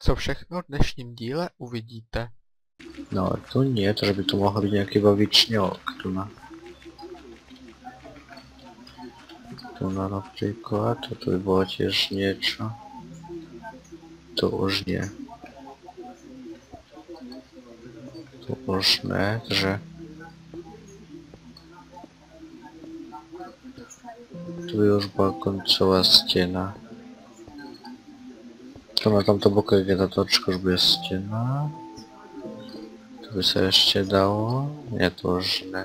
Co všechno v dnešním díle uvidíte. No, tu nie, to by tu mohol byť nejaký bavičňok, tu na napríklad, toto by bolo tiež niečo. Tu už nie. Tu už ne, že... Tu by už bola koncová stena. Tu na tomto boku, jak je tá točka, už bude stena. Tu by sa ešte dalo. Nie, to už ne.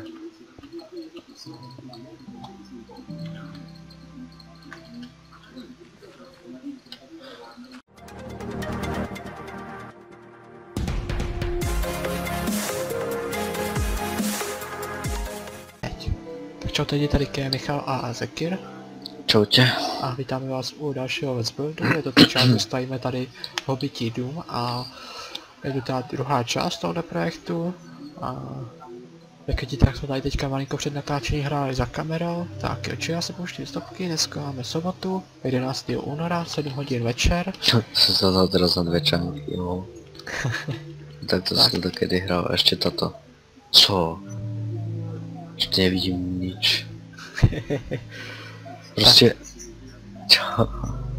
Tak čau, teď je tady Michal a Zekir. Čaute. A vítáme vás u dalšího Let's Buildu. Je to teď čas, stavíme tady Hobití dům a je to ta druhá část tohoto projektu. A jak vidíte, tak jsme tady teďka malinko před natáčení hráli za kamerou. Tak jo, já se pouštím stopky, dneska máme sobotu, 11. února, 7 hodin večer. Som sa dal teraz na dve čanky, jo. Tak to som dokedy hral, ešte toto. Co? Ešte nevidím nič. Prostě... Čo?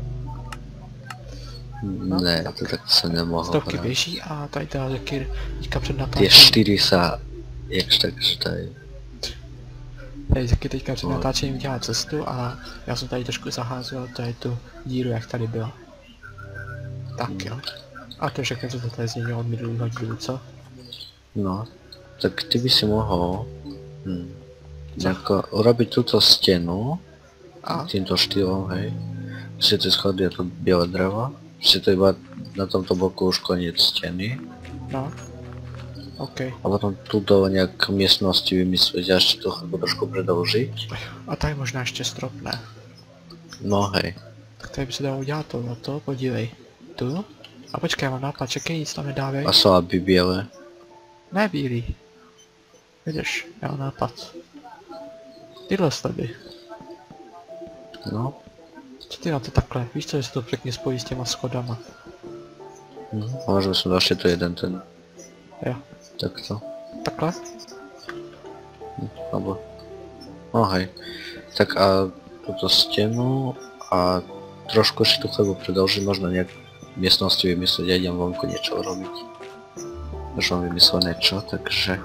Ne, to tak se nemohlo. Stopky běží a tady teda Zekir teďka před Tie natáčením. 4 sa... jakž tak ždají. Tady Zekir teďka před natáčením dělá cestu a já jsem tady trošku zaházel tady tu díru, jak tady byla. Tak jo. A to všechno, co to tady změnilo od minulého dílu, co? No, tak ty by si mohol... Jako urobiť túto stenu A týmto štýlom, hej. Si tie schody a to biele drevo. Si to iba na tomto boku už koniec steny. no. OK. A potom tu do nejak miestnosti vymyslieť a ešte to trošku predĺžiť. A tady možná ještě strop, ne? No hej. Tak tady by se dalo udělat tohleto, podívej. Tu. A počkej, já mám nápad, čekej, nic tam nedávej. A slaby biele. Ne bílý. Vidíš, já mám nápad. Tyhle stavby. No. Co ty na to takhle? Víš co, že se to pěkně spojí s těma schodama? Možno som dal ešte tu jeden ten. Jo. Takto. Takhle? Alebo... No hej. Tak a túto stenu a trošku si tu chlebu predĺžiť, možno nejak v miestnosti vymyslieť, ja idem vonku niečo robiť. Už mám vymyslené čo, takže...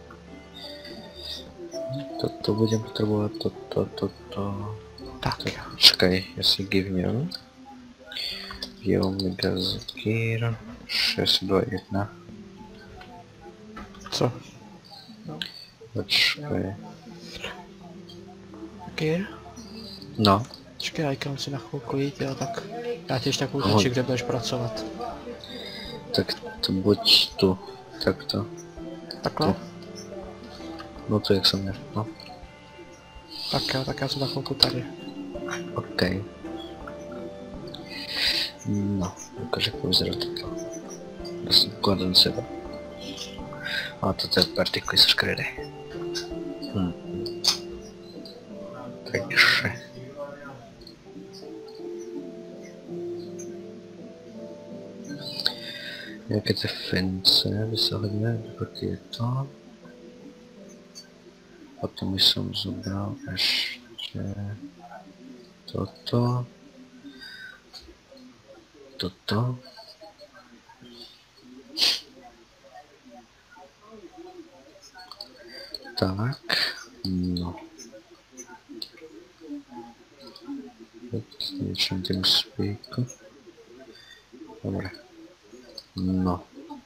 Toto budem potrebovať, toto... Tak jo. Čakaj, ja si givnem. Omega Zekir 621. Co? Počkej. Kýr? No. Počkej, já kam si na chvilku jít, jo, tak já ti ještě takovou kde budeš pracovat. Tak to buď tu, takto. Takhle? Tu. No to jak som ja, no. Tak jo, tak já jsem na chvilku tady. OK. No, ukáž ako vyzerá toto. Ja som kladem seba. A toto je partikly sa škredy. Takže... Nejaké tie fence by sa hodili ako tieto. Potom by som zobral ešte... toto. Toto. Tak, no. S niečím tým spíku. Dobre. No.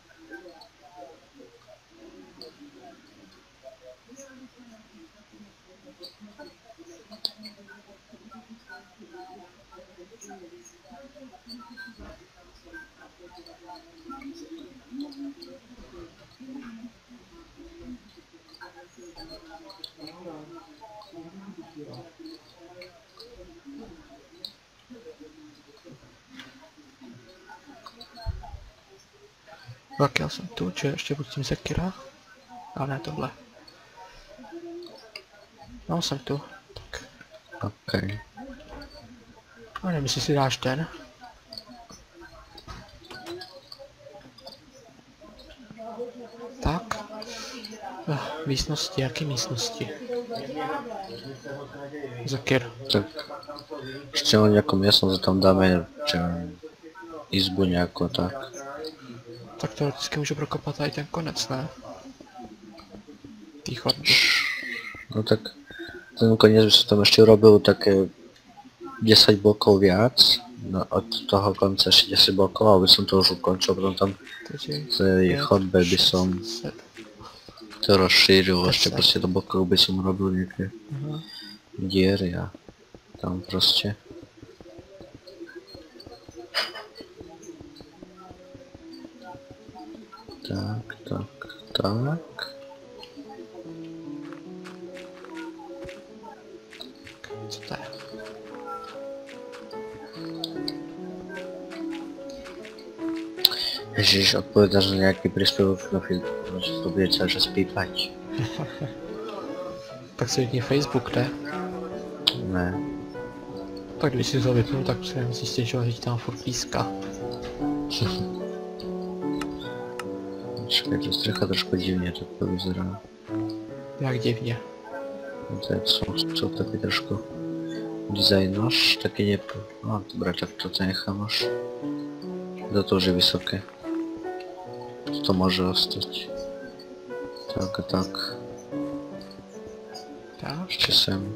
Tak já jsem tu, či ještě pustím Zekira? A ne tohle. No, jsem tu. Tak. OK. A nevím, jestli si dáš ten. Tak. Místnosti, jaké místnosti? Zakier. Tak ještě nějakou místnost tam dáme, izbu nějakou, tak. Tak teoreticky můžu prokopat tady ten konec, ne? Tý chodby. No tak ten koniec by som tam ešte urobil také 10 blokov viac, no od toho konca ešte 10 blokov, aby som to už ukončil, potom tam v tej chodbe by som to rozšíril, ešte proste do blokov by som urobil nejaké diery a tam proste. Tak, tak, tak. Co to je? Ježiš, odpovedaš na nejaký príspevok na Facebooku, že to bude celé čas pípať. Tak si vypni Facebook, ne? Ne. Tak když si to vypnu, tak si nemusí stěžovat, že ti tam furt píská. Čekaj, to střecha trošku divně to vyzerá. Jak divně. No to je co taky trošku dizajnoš, taky nie... No dobré, tak to nechám až. Za to už je vysoké. To může ostať. Tak a tak. Tak. Ještě sem.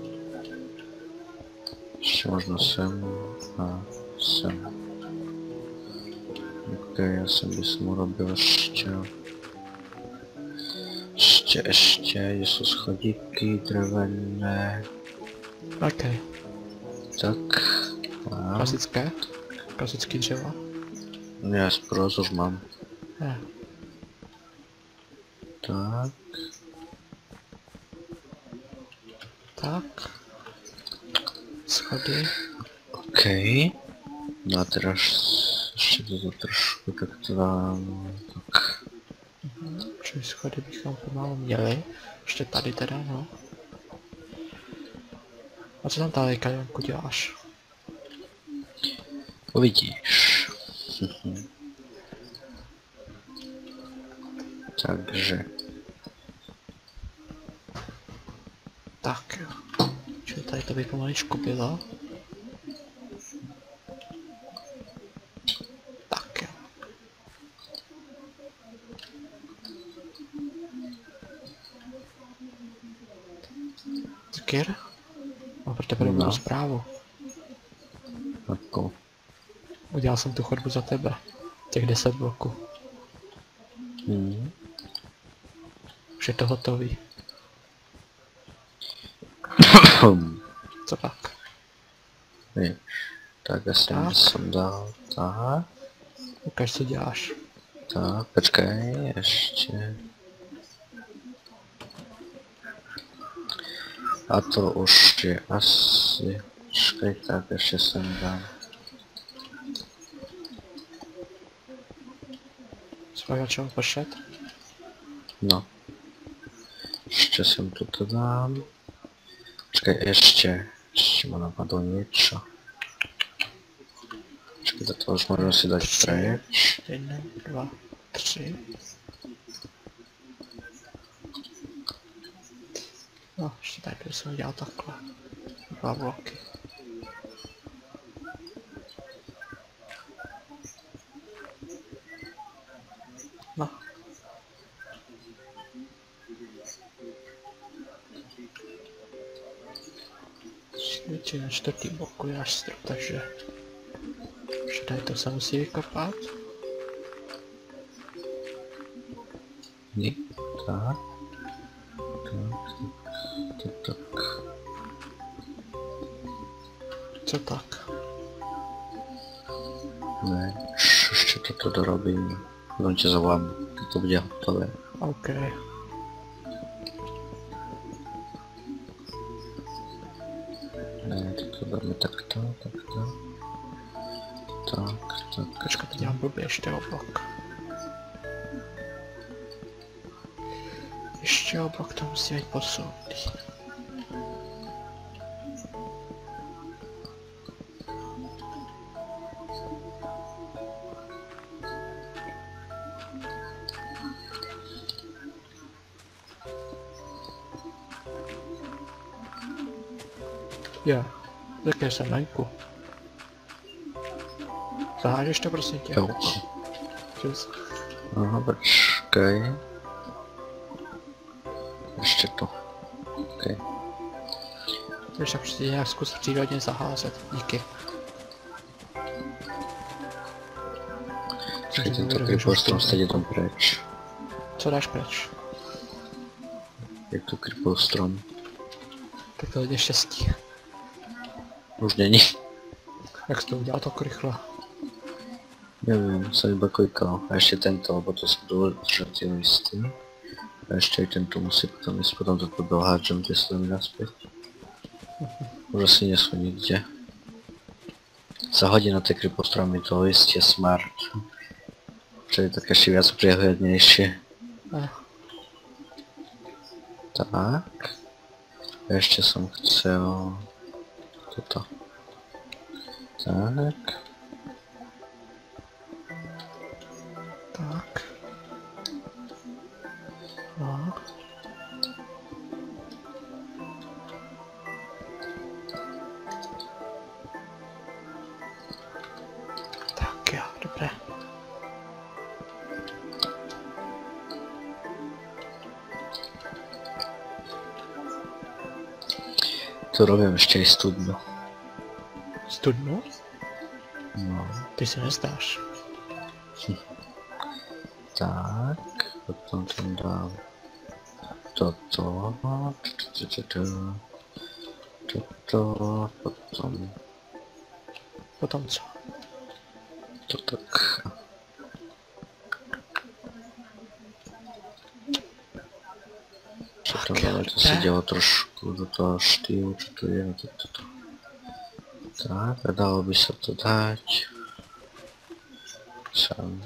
Ještě možno sem a sem. Ok, já jsem by som urobil ještě... Ještě, jsou schodíky drevené. OK. Tak. A... Klasické? Klasický dřeva? Já zproz už mám. Ne. Tak. Tak. Schody. OK. No a teraz ještě to trošku tak to dám. Tak. Čili schody bychom pomalu měli. Ještě tady teda, no. A co tam tady, Kajanku, děláš? Uvidíš. Takže. Tak jo. Čili tady to by pomaličku bylo. Tak jo. Zakir? Mám pro tebe dobrou zprávu. Jako. Udělal jsem tu chodbu za tebe. Těch 10 bloků. Už je to hotový. Co pak? Je. Tak já jsem dal. Tak. Ukaž, co děláš. Tak, počkej, ještě. A to už je asi... Počkej, tak ještě sem dám. Svojho čeho počet? No. Ještě sem toto dám. Počkej, ještě mu napadlo něco. Počkej, do toho už můžeme si dát preč. 1, 2, 3. No, ještě tady jsem udělal takhle. 2 bloky. No. Či na čtvrtý bloku je až strop, takže ještě tady to se musí vykopat. Tak. Tak. Co tak? Ne, ještě toto dorobím. Potom tě zavolám, když to bude hotové. OK. Ne, to dáme takto. Tak. Počkat, to dělám blbě, ještě o blok. Ještě o blok to musí být posunutý. Jo, také jsem venku. Zahážeš to prosím tě? Jo. Čus. Aha, počkej. Ještě to. Okay. Když tak prostě nějak zkus přírodně zaházet. Díky. Počkej, tento creeper strom stejně tam preč. Co dáš preč? Jak to creeper strom? Tak to hodně štěstí. Už není. Jak jsi to udělal tak rychle? Nevím, jsem iba klikal. A ještě tento, lebo to jsem důležitý jistý. A ještě i tento musí potom jít, potom to byl hádžem, ty se mi naspět. Už asi nejsou nikde. Zahodí na ty krypostromy, to jistě smart. Čo je tak ještě viac priehľadnejšie. Tak. A ještě jsem chcel... toto. Tak. Tak. No. Tak jo, dobré. Tu robím ještě i studnu. Studnu? No. Ty si nezdáš. Tak, potom tam dám toto, potom Potom co? to tak. Čo tam dáme, to se dělo trošku do toho štýlu, čo to je, no toto. Tak, a dalo by se to dát. Sem.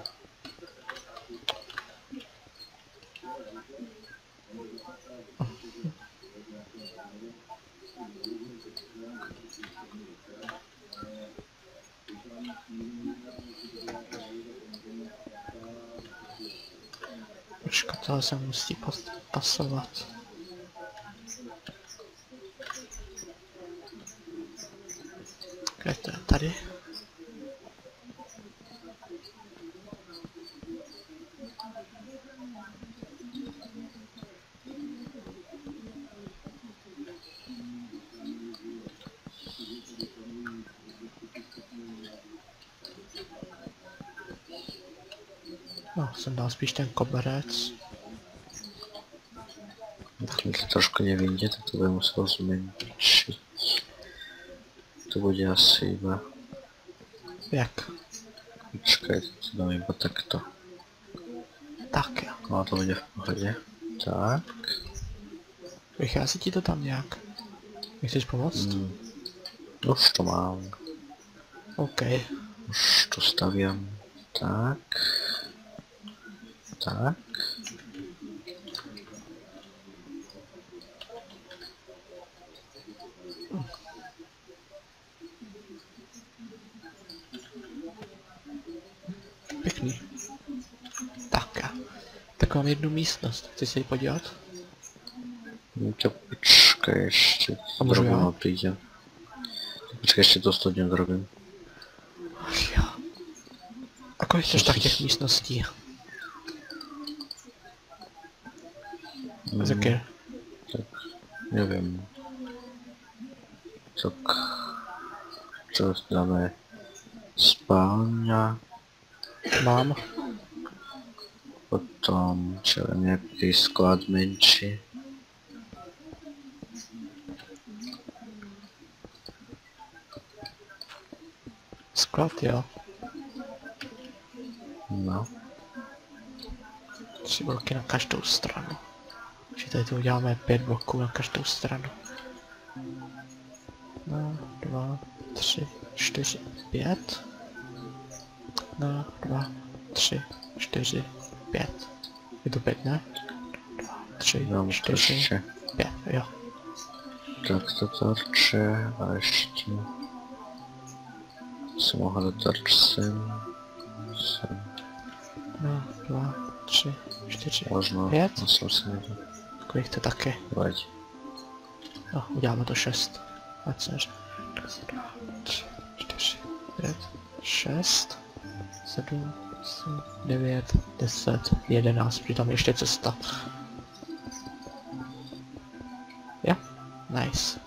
Počkat, tohle se musí pasovat. Kde to je? Tady? No, jsem dal spíš ten koberec. Tím to trošku nevidě, tak to bude musel zmenšit. To bude asi iba... Jak? Počkej, to dám iba takto. Tak jo. No a to bude v pohodě. Tak. Vychází ti to tam nějak? Mi chceš pomoct? Už to mám. OK. Už to stavím. Tak. Tak. Pěkný. Tak a. Tak mám jednu místnost. Chci se ji podívat? No to počkej ještě. A můžu já? Drobno přijde. Počkej, ještě to 100 dní drobím. Ach jo. A kolik chceš tak těch místností? Z jaké? Tak, nevím. Tak, co dáme? Spálňa, Mám. potom, čo viem, nejaký sklad menší. Sklad, jo. No, 3 bloky na každou stranu. Takže tady to uděláme 5 bloků na každou stranu. 1, 2, 3, 4, 5. 1, 2, 3, 4, 5. Je to 5, ne? 2, 3, dám to 4, ještě 5, jo. takto torče a ještě si mohl dotorč sem. 1, 2, 3, 4, Možno, 5. musím si nejde. Kolik to také? Veď. No, uděláme to 6. ať se než 3, 4, 5, 6, 7, 8, 9, 10, 11, protože tam je ještě cesta. Jo, nice.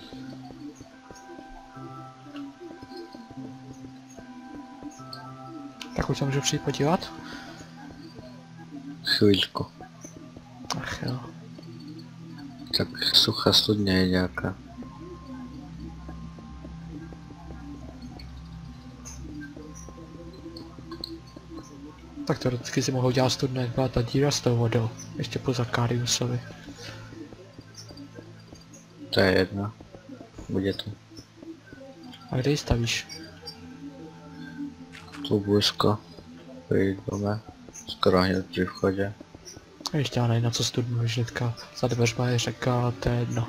Tak už se můžu přijít podívat? Chvíľku. Ach jo. Tak suchá studňa je nějaká. Tak teoreticky si mohou dělat studna, jak byla ta díra s tou vodou. Ještě po Zakariusovi. To je jedno. Bude to. A kde ji stavíš? Tu blízko. Pri dome. Skoro hned pri vchode. Ještě já nevím, na co studnu, když hnedka za dveřma je řeka, to je jedno.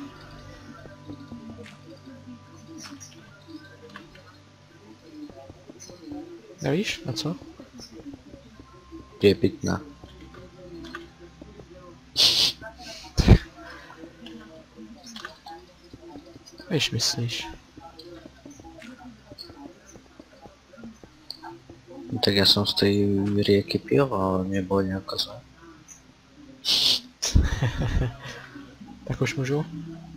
Nevíš, na co? Je pitná. Víš, myslíš? Tak ja som z tej rieky pil, ale nebolo nejako zle. Tak už můžu?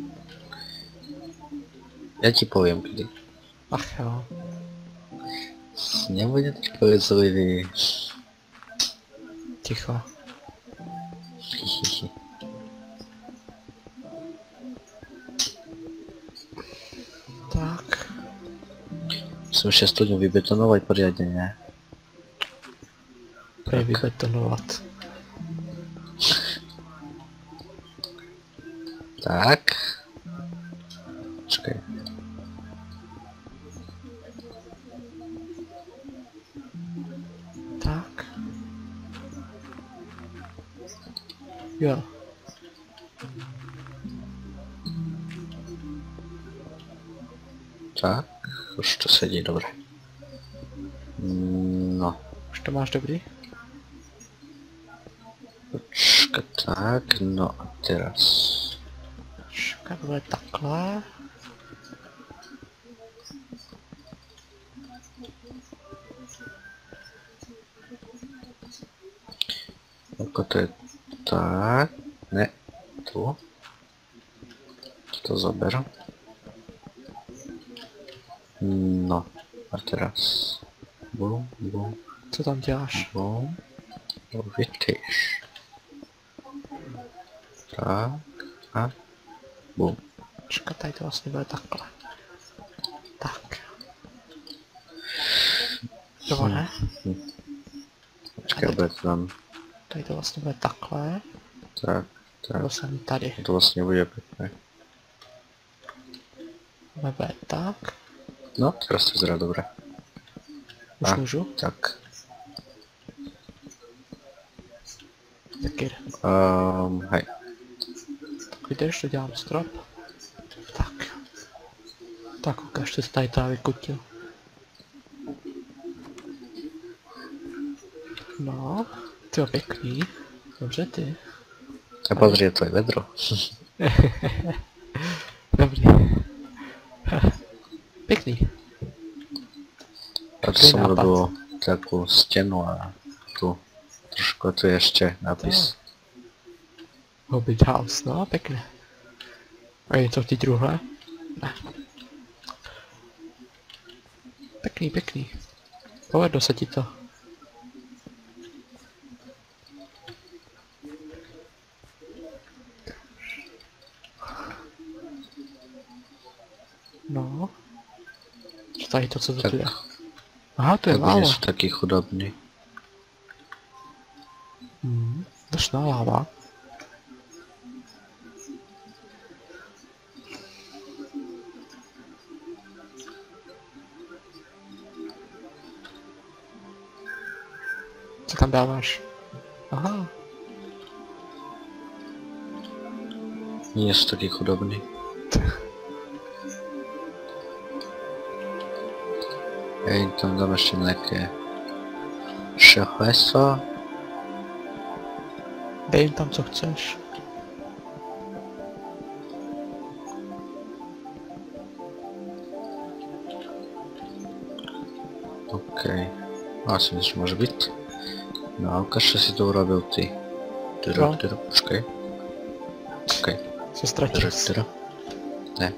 Ja ti poviem kedy. Ach jo. Nebude ti povedzlivý. Ticho. Tak. Musím ešte studňu vybetonovať poriadne, ne? Prej vybetonovat. Tak. Čakaj. Tak. Jo. Tak. Už to sedí dobre. No. Už to máš dobrý? Počkaj, tak, no a teraz. Počkej, bude takhle. Ako to je tak, ne, tu. To zober. No, a teraz. Bum, bum, Co tam děláš? bum. Vytyš. Tak, a bum. Počkej, tady to vlastně bude takhle. Tak. Jo, ne? Počkej, bude to tam. Tady to vlastně bude takhle. Tak, tak. To jsem tady. To vlastně bude pěkné. Bude tak. No, teraz to vyzerá dobré. Už A. můžu? Tak. Tak jde. Hej. Tak vydrž, to dělám strop. Tak. Tak ukáž, co jsi tady teda vykutil. No, ty jo, pěkný. Dobře ty. A pozri, to je vedro. Dobrý. Pěkný. A to Dobrý som nápad. robil takú stenu a tu trošku tu je ešte nápis. Hobbit House, no pěkně. A je to v té druhé? Ne. Pěkný, pěkný. Povedlo se ti to. No. Co tady to, co to Tak, tu je? Aha, to je tak láva. nie sú takí chudobní. Došná láva. Co tam dáváš? Aha. Nie sú takí chudobní. Hej, tam dám ešte nejaké šacheso. Dej jim tam, co chceš. Asi myslím, že může být. No a ukáž, že si to urobil ty. Počkej. Okej. Se ztratil. Ne.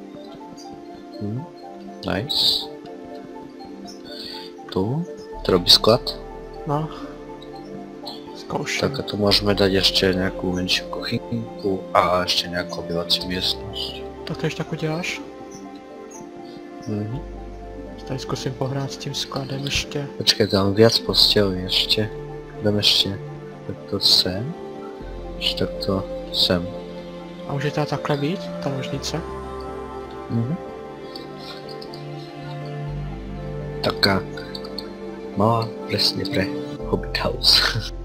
Nice. Tu. To robí sklad. No. Zkouším. Tak a tu můžeme dát ještě nějakou menší kuchynku a ještě nějakou obyvací místnost. Tak to ještě tak uděláš? Mhm. Tady zkusím pohrát s tím skladem ještě. Počkej, dám víc postělí ještě. Dám ještě takto sem. Ještě takto sem. A může to takhle být, ta ložnice? Mhm. Taká malá přesně pre Hobbit House.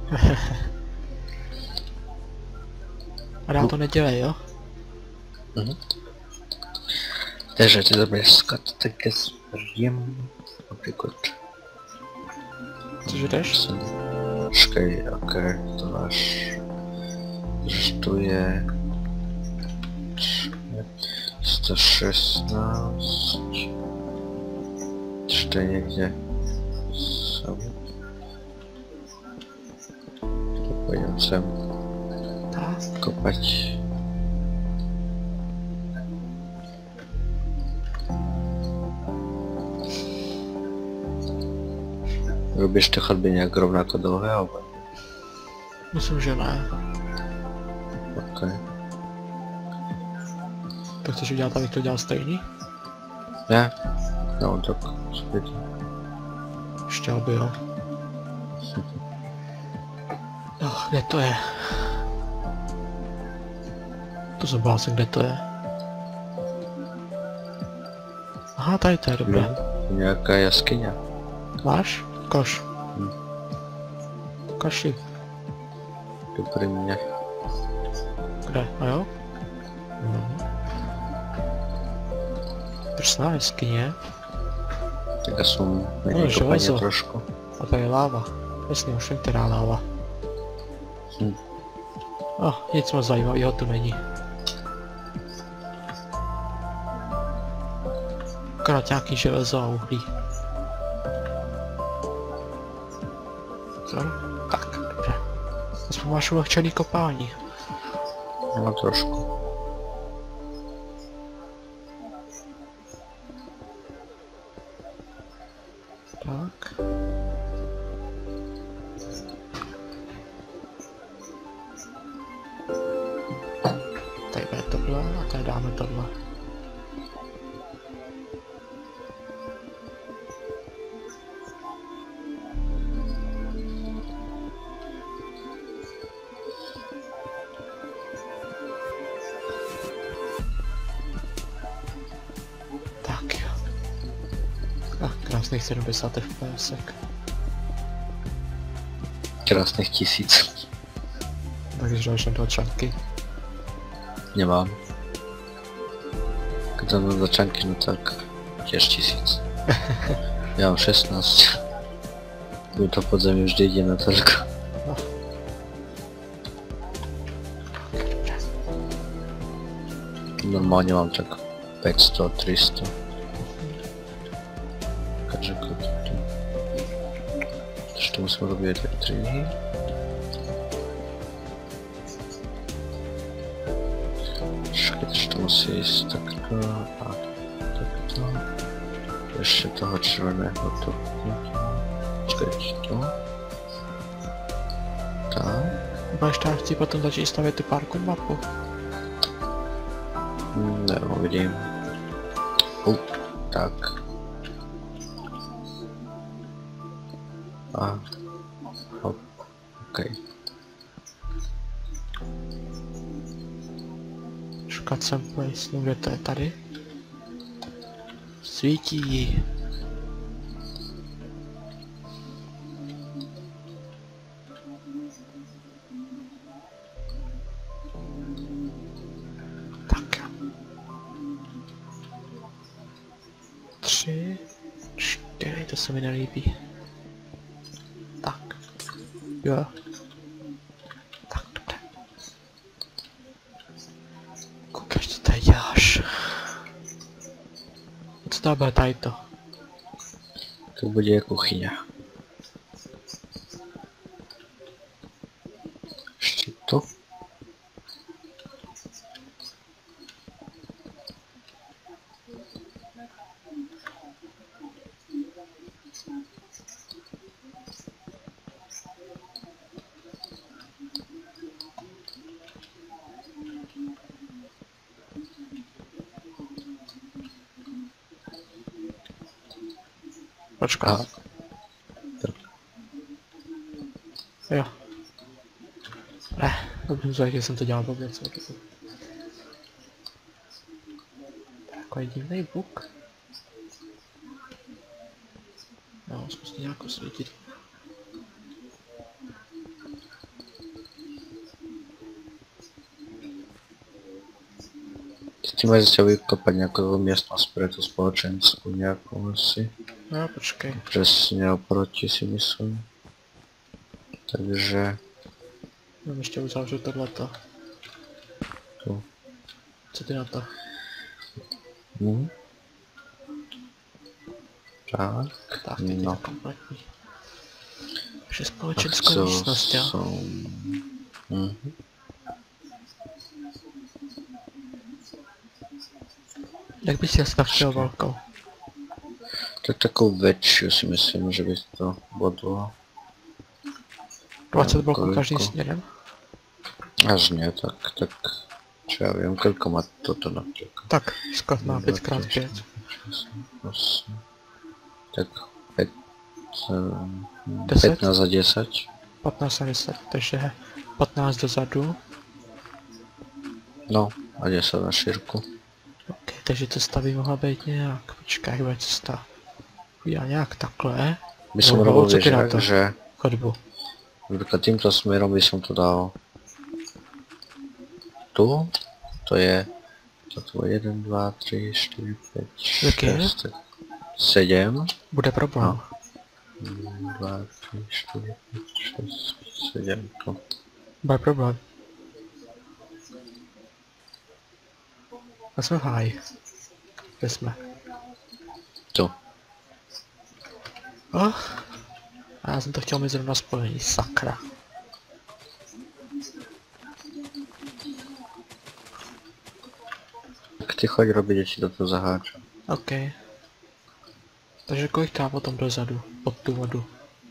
A dál to nedělej, jo? Mhm. Takže ty dobře skat také zprím. Například. Cože jdeš? Počkej, jaké to máš. Že to je 116. Ještě někde sem. Pojďme sem. Tak. Kopať. Robíš ty chodby nějak rovnako dlouhé, alebo? Myslím, že ne. Ok. To chceš udělat, abych to dělal stejný? Ne? No tak zpětně. Ještě aby jo. No, kde to je? To jsem blázen, kde to je? Aha, tady to je dobré. Nějaká jaskyně. Máš? Koš. Kaši. Dobrý mě. Kde? A jo? Drsná jeskyně. Tak jsem No, méně kopaně železo. trošku. A to je láva. Jasně, už vím, která láva. Nic moc zajímavého tu není. Akorát nějaký železo a uhlí. Co? Tak, dobře. Aspoň máš ulehčený kopání. No trošku. Tak. Tady bude tohle a tady dáme tohle. Tak jo. Krásných 70 FPS. Krásných 1000. Takže dáš na dva čanky. Nemám. Když tam mám začanky, no tak těž 1000. Já mám 16. Budu to podzemí vždy jde na trku. No. Normálně mám tak 500, 300. Takže to musím robiť elektriny. Počkejte, to musí ísť takto a takto. Ešte toho červeného to. Počkejte to. Tak. Budeš tam chtít potom začít stavět tu parkour mapu. Ne, uvidím. Tak. A. Hop. OK. Šukat jsem place, no kde to je tady? Svítí. Tak. 3, 4, to se mi nelíbí. Tak. Jo. Tak, dobře. Koukáš, co tady děláš? Co to bude tady to? To bude kuchyňa. Tu? Počkat. A, tak. Jo. Ne, dobře, že jsem to dělal blbě, co to. Takový divný buk. No, zkuste nějak osvítit. S tím máš chtěl vykopat nějakou místnost pro tu společenskou nějakou asi. No, počkej. Přesně oproti si myslím. Takže... Mám ještě uzavřu tohleto. Tu. Co ty na to? Hm. Tak, Tak, teď no. je to kompletní. Vše Tak společenská co místnost, jo? jsou... Mhm. Jak bys si chtěl velkou? Tak takovou větší si myslím, že by to bodlo. 20 bloků každým Koliko? směrem? Až ne, tak... Čo já vím, koliko má toto například. Tak, sklad má 5x5. 8. Tak 5... 10? 15 za 10. 15 a 10, takže 15 dozadu. No, a 10 na šírku. Ok, takže cesta by mohla být nějak, počkej, jak bude cesta. Já nějak takhle. By som No, robil, co ty na vieš, to? že Chodbu. napríklad týmto smerom by som to dal tu, to je toto 1, 2, 3, 4, 5, Jaký je? 6, 7, Bude problém. 2, 3, 4, 5, 6, 7, tu. Bude problém. A jsme v háji. Kde jsme? Tu. Oh. A já jsem to chtěl mít zrovna spojení, sakra. Tak ty choď robiť, či do toho zaháčem. OK. Takže kolik dá potom dozadu, pod tu vodu?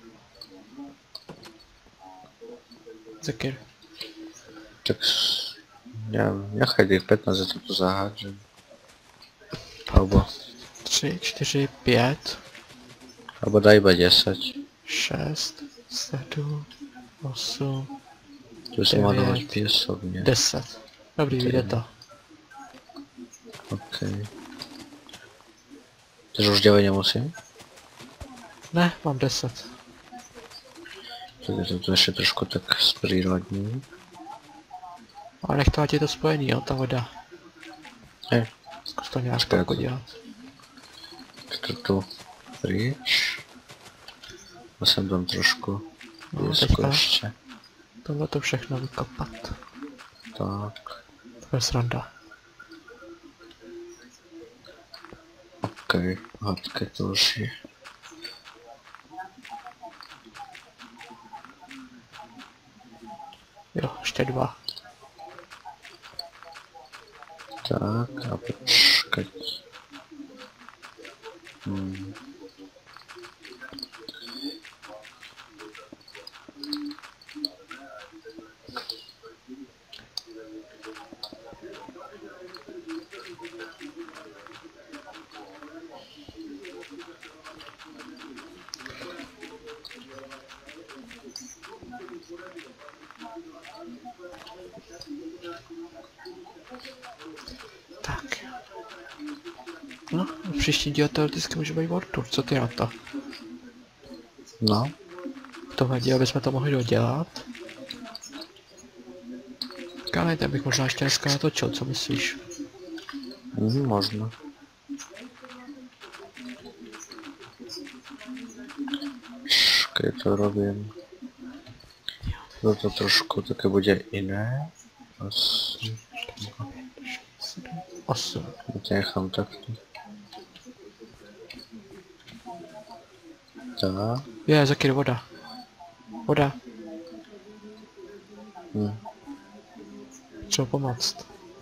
Zekir. Tak ja nechaj tých 15 za toto zaháčem. Alebo 3, 4, 5, daj iba 10. 6, 7, 8, Tu som mal 9, dávať piesok, nie? 10. Dobrý, vyjde to. OK. Takže už 9 nemusím? Ne, mám 10. Tak je to tu ešte trošku tak sprírodní. Ale nech to ať je to spojený, jo, ta voda. Hej, Zkus to nějak Počkej, jako to- dělat. tak to tu pryč. A sem dám trošku No, piesku teďka ešte. tohle to všechno vykopat. Tak, To je sranda. OK, hladké to už je. Jo, ještě 2. Tak, a počkať. Tak. No, příští díl teoreticky může být World Tour, co ty na to? No, V tomhle díle bychom to mohli dodělat. Kále, tak bych možná ještě dneska natočil, co myslíš? možno. Keď to robím. Toto trošku také bude iné. Asi 8. to nechám takto. Tak. Je, Zakir, voda. Voda. Třeba pomoct.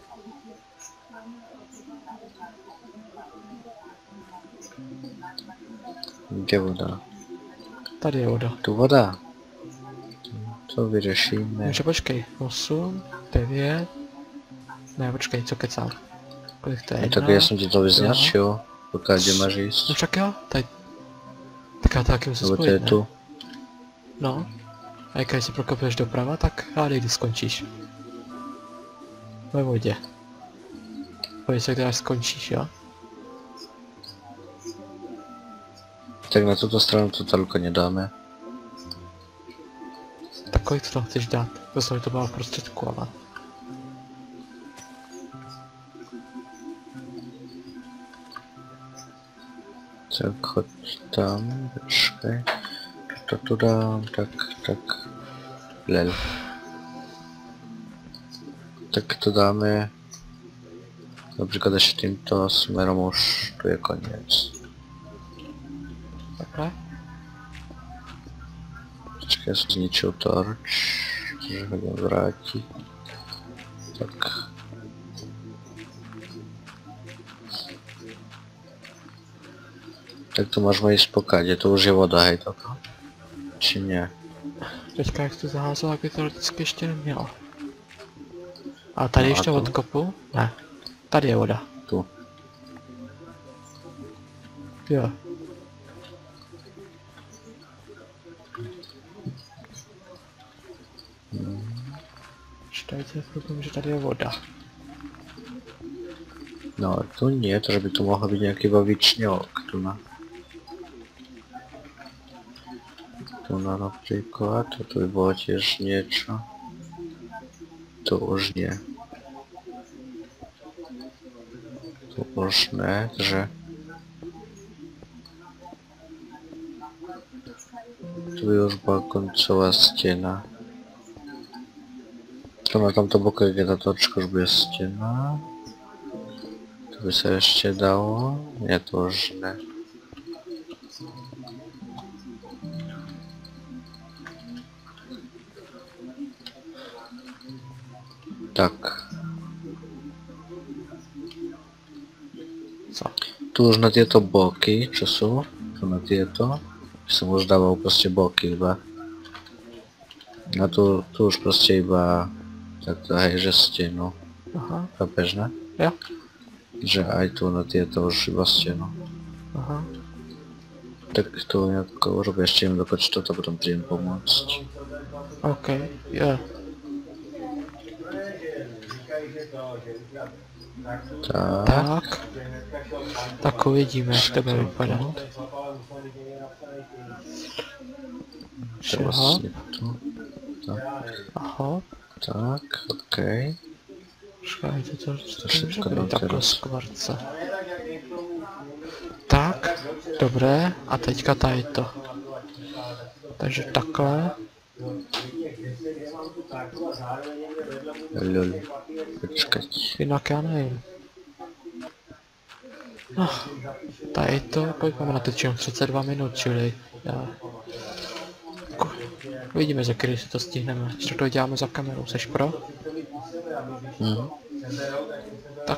Kde voda? Tady je voda. Tu voda. To vyřešíme. Takže počkej, 8, 9... Ne, počkej, co kecám. Kolik to je? No, tak já jsem ti to vyznačil, pokud kde máš jíst. No však jo, tady... Tak já taky musím Nebo to je spojit, ne? tu. No. A jak si prokopneš doprava, tak hádej, kdy skončíš. Ve vodě. Pojď se, kde až skončíš, jo? Tak na tuto stranu to daleko nedáme. Tak kolik to chceš dát? Zase to bylo v prostředku, ale... Tak choď tam, počkej. To tu dám, tak. Lel. Tak to dáme... Například ještě tímto směrem už tu je konec. Takhle? Počkej, já jsem zničil torč, takže ho jdem vrátit. Tak. Tak to můžeme jít pokaď, to už je voda, hej, toto? Či ne? Teďka jak to zaházel, jak by to vždycky ještě nemělo. A tady No a ještě to? odkopu? Ne. Tady je voda. Tu. Jo. Čtajte v tom, že tady je voda. No, tu nie, to by tu mohl být nějaký bavičňok, tu na. Tu na například, a tu by bylo těž něco. To už nie. To už ne, takže... Tu by už byla koncová stěna. Tu na tomto boku, jak je ta točka, už bude stěna. To by se ještě dalo, nie, to už ne. Tak. Co? Tu už na tieto boky, čo sú? Tu na tieto. Som už dával proste boky iba. A tu už proste iba takto, hej, že stenu. Aha. Chápeš, ne? Jo. Že aj tu na tieto už iba stenu. Aha. Tak tu nejako urobím ešte jen dokoč toto, potom prídem pomôcť. OK. Jo. Tak. Tak. Tak uvidíme, jak to bude vypadat. To je Aha. vlastne tu. Tak, Aha. tak, OK. Počkajte, to všetko může dám být takhle teraz. skvarce. Tak, dobré, a teďka tady to. Takže takhle. Lol. Počkať. Jinak já nevím. No, tady to, kolik máme natočeno? 32 minut, čili... Já... Uvidíme, za který si to stihneme. Ještě to děláme za kamerou, seš pro? Mhm. Tak.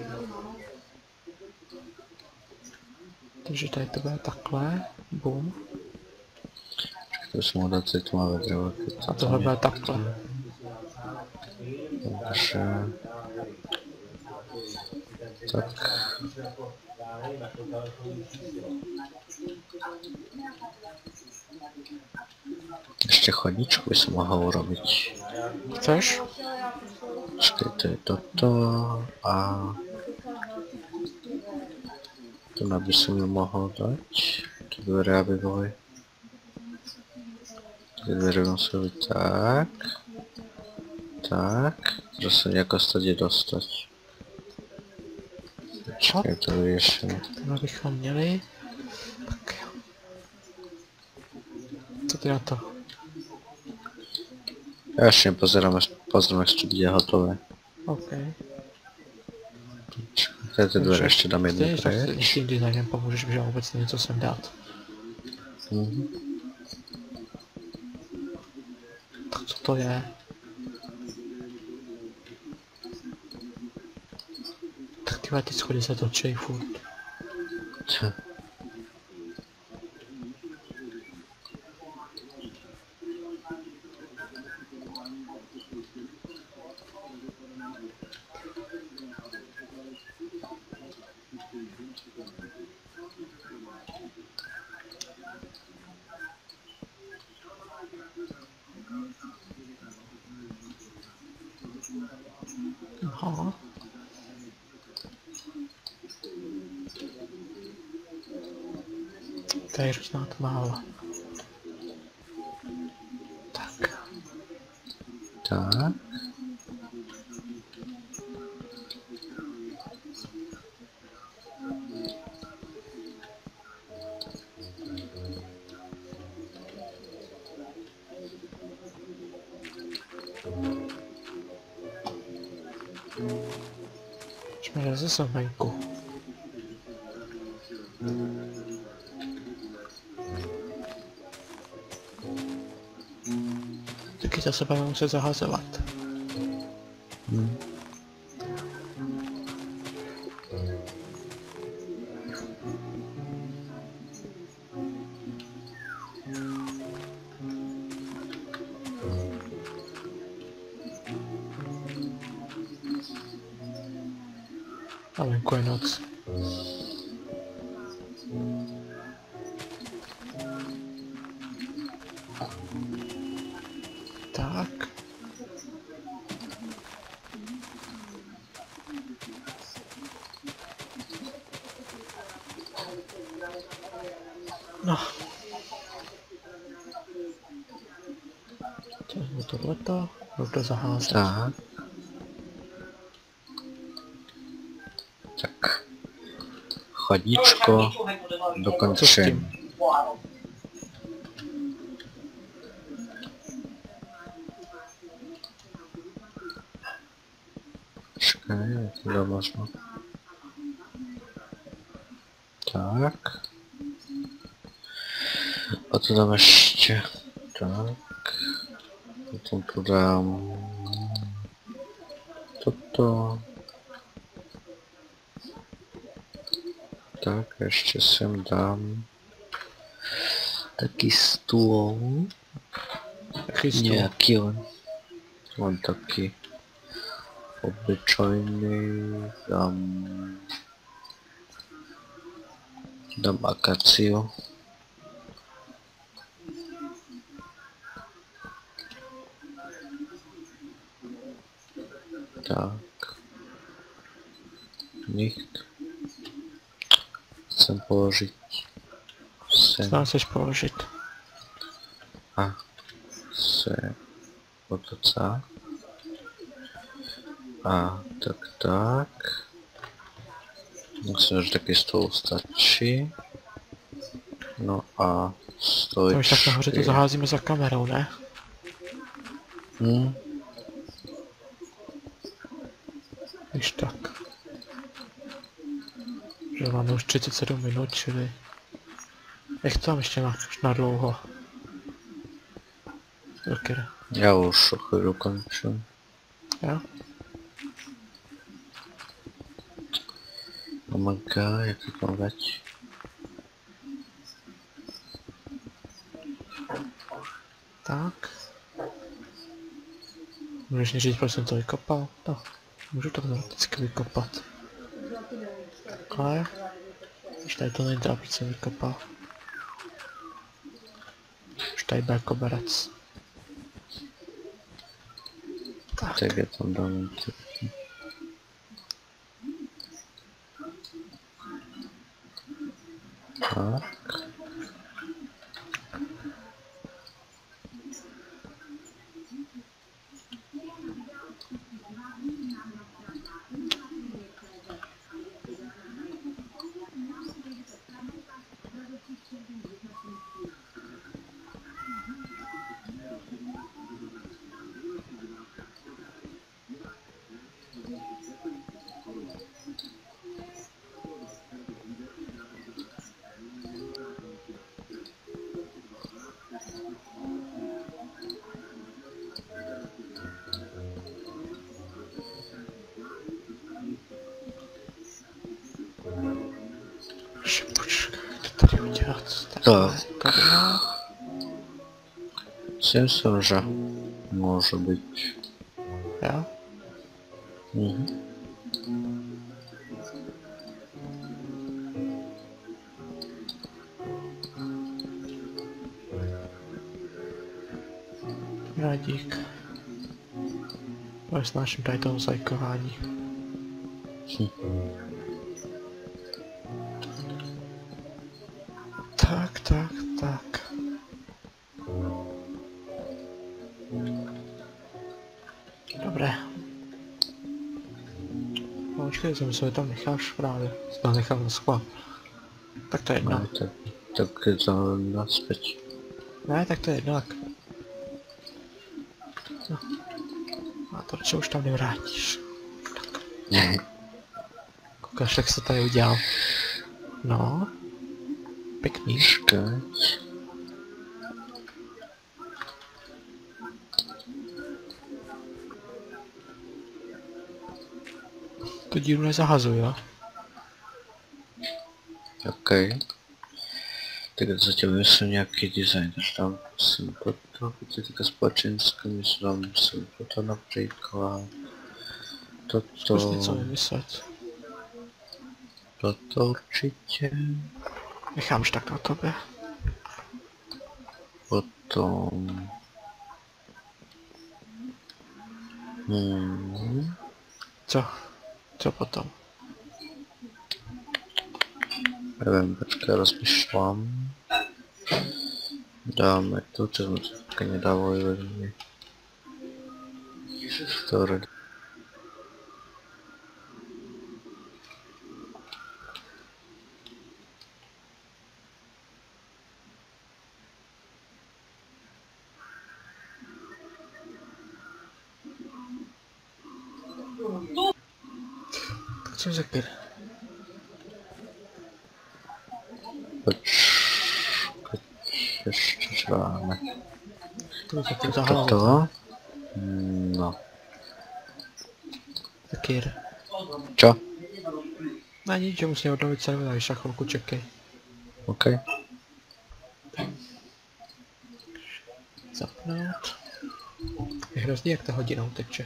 Takže tady to bude takhle. Bum. To jsem mohl dát tady tmavé dřevo. A tohle bude takhle. Takže... Tak. Ještě chodničku by som mohol urobiť. Chceš? Počkej, to je toto a... Tu by som ju mohol dať. Tu dvere, aby boli. Ty dvere musí byť tak. Tak. Že sa nejako stade dostať. Počkej, to vyriešené. Tohle bychom měli. Tak jo. Co ty na to? Ja ešte pozerám, jak to bude hotové. OK. Ty dvere ešte dám jednu Stejně, že preč. s tím designem pomůžeš, že vůbec něco sem dát. Mhm. Tak co to je? Tyhle ty schody se točí furt. Aha. Tady je různá tmáva. Tak. Tak. Jsme zase venku. Taky za sebe muset zahazovat. A venku je noc. Tak. No. Tohleto, budu zaházet. Tak. Tak. Chodíčko dokončení. Čekaj, jak to možno. Tak. A to dám ještě. Tak. Potom tu dám toto. Tak, ještě sem dám taky stůl. Nějaký on taky obyčejný, dám akaciu. Tak. Nicht. Chcem položit sem. Co chceš položit? A se otočá. A tak. Myslím, že taky stůl stačí. No a stojí. To už tak nahoře to zaházíme za kamerou, ne? Když tak. Že máme už 37 minut, čili... Jak to tam ještě máš na dlouho? Joker. Já už o chvíli končím. Jo? Omega, jak to tam veď? Tak. Můžeš mi říct, proč jsem to vykopal? No, můžu to vždycky vykopat. Takhle. Když tady to není teda, proč jsem vykopal. Už tady bude koberec. Tak je tam dám. Tak. Tak. Tohle. Si myslím, že může být. Jo? Mhm. Radík. Ale snáším tady toho zajkování. Tak. Dobré. No, počkej, jsem se tam necháš právě. Jsem nechal na schvál. Tak to je jedno. No, tak je to naspět. Ne, tak to je jedno. No. A to čo už tam nevrátíš. Koukáš, jak se tady udělal. No. Pěkný. Počkej. Tu díru nezahazuj, jo? OK. Tak zatím myslím nějaký design, takže tam musím toto, to je také společenské, musím toto například. Zkus Toto, něco vymyslet. toto určitě. Nechámš tak na tobě. Potom... Co? Co potom? Nevím, počkej, rozmýšlám. Dáme tu, co jsme se taky nedávali vedle. Story. Tak co řekl? Ještě čváme. To se tím zahájil. Toto? No. Taky. Čo? Na nic, že musím obnovit server, a ještě chvilku čekej. OK. Zapnout. Je hrozný, jak ta hodina uteče.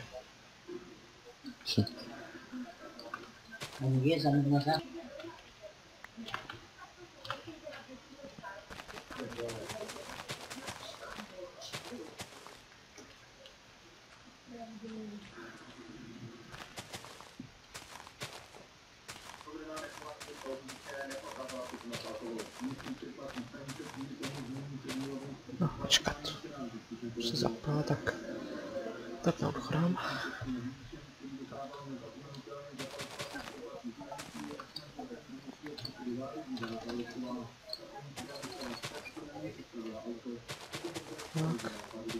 No, počkat. Už se zapnula, tak zapnout chrám. Tak.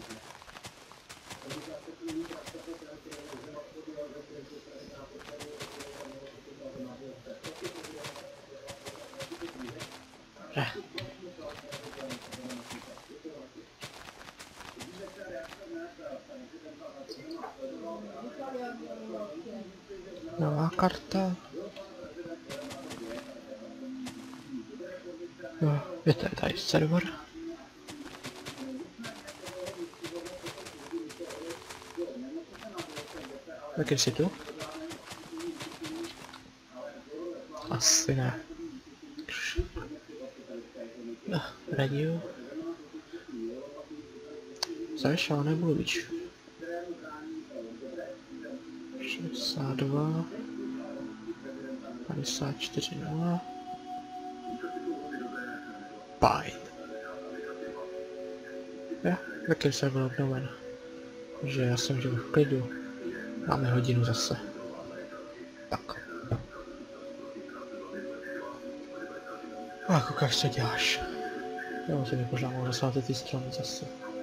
Dobré. Nová karta. No, je tady server. Tak jsi tu? Asi ne. No, radio. Což, ale nemluvíš. 62 54 0 Fajn. Jo, taky jsem byl obnoven. Takže já jsem žil v klidu. Máme hodinu zase. Tak. A koukáš, co děláš. Já musím mi možná mohl zasvátit ty strany zase.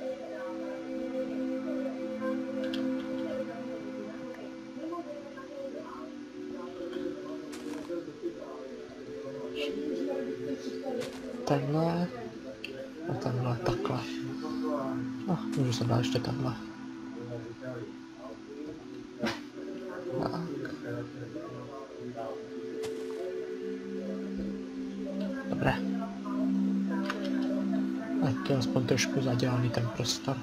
Tenhle a tenhle takhle. No, můžu se dát ještě tenhle. Tak. Dobré. To je aspoň trošku zadělaný ten prostor.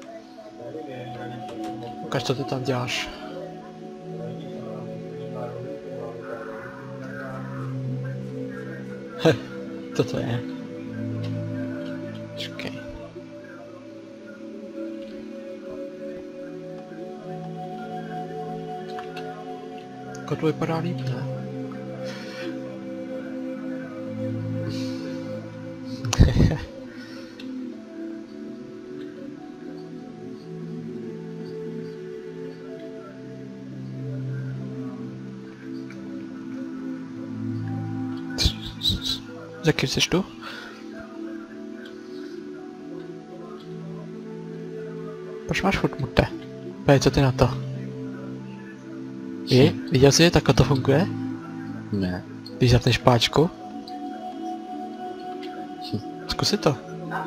Ukaž, co ty tam děláš. Co to je? Počkej. Jako to vypadá líp, ne? Za kým jsi tu? Proč máš furt mute? Pojď, co ty na to? Viděl jsi, tak to funguje? Ne. Když zapneš páčku? Zkus si to.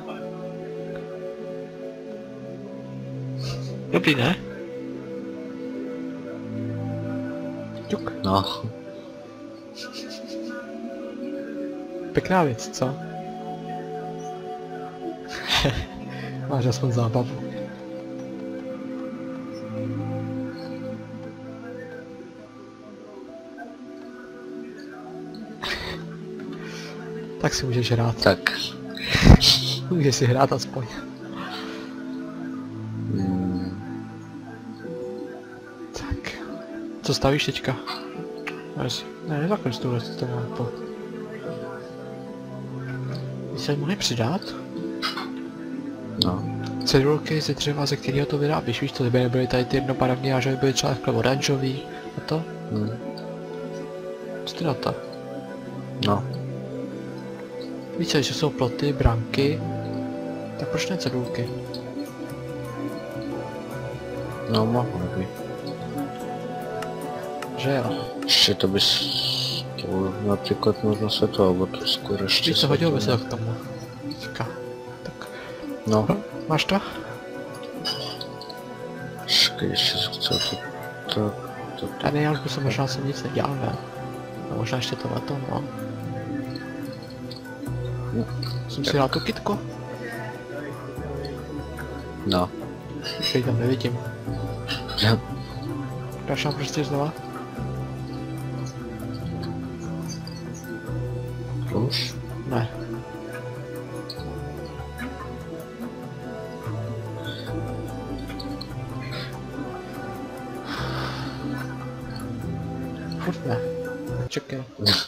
Dobrý, ne? Ťuk. No. Pěkná věc, co? Máš aspoň zábavu. Tak si můžeš hrát. Tak. Můžeš si hrát aspoň. Tak. Co stavíš teďka? Ne, nezakonč tohle, co to má to. Když se mohli přidat? No. Cedulky ze dřeva, ze kterého to vyrábíš, víš to, kdyby nebyly tady ty jednobarevné, a že by byly třeba takhle oranžový a to? Co ty na to? No. Víš, že jsou ploty, branky, tak proč ne cedulky? No, mohlo by. Že jo? Ještě to bys... To například možno světlo, alebo to skoro ještě Víš co, hodil by se to k tomu. Teďka. Tak. No. Máš to? Počkej, ještě chtěl to... Já ne, já už bych možná jsem nic nedělal, ne? No, možná ještě to na tom, no. Jsem si dal tu kytku? No. Už ji tam nevidím. Ja. Dáš nám prostě znova? Už? Ne. Furt ne. Tak čekaj.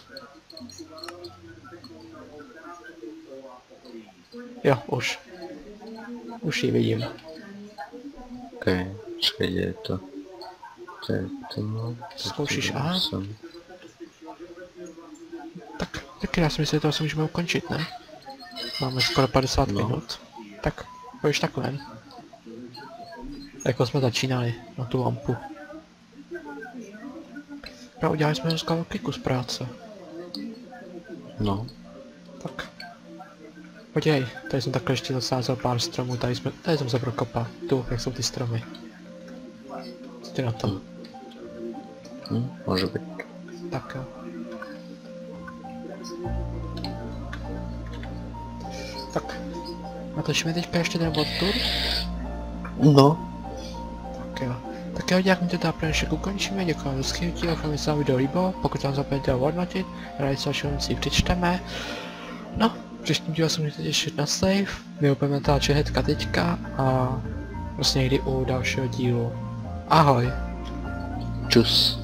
Jo, už. Už ji vidím. Okej, čekaj, kde je to? To je to... Zkoušíš A? Tak já si myslím, že to asi můžeme ukončit, ne? Máme skoro 50 minut. Tak, pojď takhle. Jako jsme začínali na tu lampu. A udělali jsme dneska velký kus práce. No. Tak. Podívej, tady jsem takhle ještě zasázel pár stromů, tady jsem se prokopal. Tu, jak jsou ty stromy. Co ty na to? Může být. Tak jo. Tak. Natočíme teďka ještě ten world tour? No. Tak jo. Tak jo, děkuji, to pro dnešek ukončíme, děkuji za skvělý, doufám, že se vám video líbilo, pokud vám zapomeňte ho hodnotit, rádi se vaši si přečteme. No, příštím díle se můžete těšit na save, my budeme natáčet hnedka teďka a vlastně někdy u dalšího dílu. Ahoj! Čus.